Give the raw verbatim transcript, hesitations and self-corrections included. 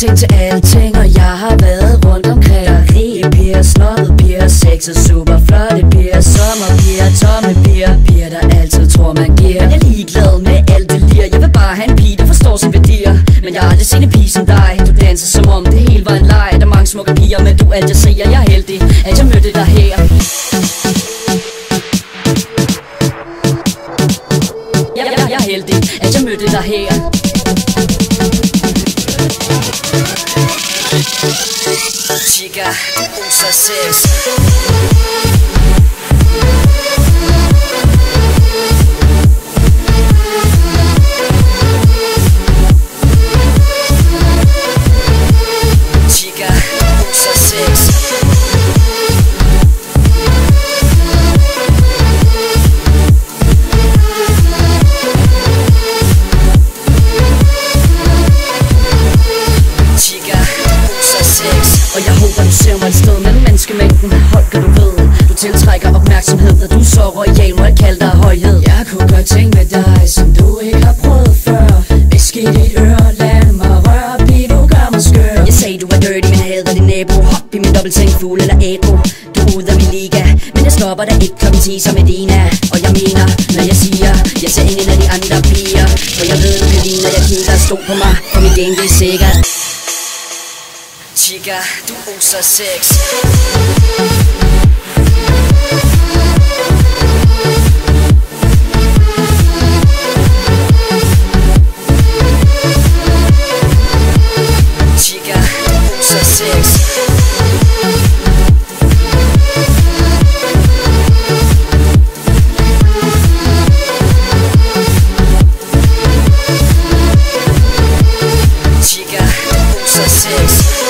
ting til alting, og jeg har været rundt omkring. Der er rige piger, snobbede piger, sexede super flotte piger, sommerpiger, tomme piger, piger der altid tror man giver. Jeg er ligeglad med alt det lir, jeg vil bare have en pige der forstår sine værdier. Men jeg har aldrig set en pige som dig, du danser som om det hele var en leg. Der er mange smukke piger, men du er alt jeg ser. Jeg er heldig at jeg mødte dig her. Jeg, jeg, jeg er heldig at jeg mødte dig her. Chica, usa sex. Chica, usa sex. Og jeg håber du ser mig et sted mellem menneskemængden. Hold kan du ved, du tiltrækker opmærksomhed. Da du er så royal, må jeg kalde dig højhed. Jeg kunne gøre ting med dig, som du ikke har prøvet før. Visk i dit øre, lad mig røre, pige, du gør mig skør. Jeg sagde du var dirty, men hader din nabo. Hop i min dobbeltseng, fugl eller ædru. Du er ude af min liga, men jeg stopper dig ikke klokken ti som Medina. Og jeg mener, når jeg siger, jeg ser ingen af de andre piger. For jeg ved, du kan lide, når jeg kigger. Stå på mig, for mit game det er sikkert. Chica, du oser sex. Chica, du oser sex. Chica, du oser sex.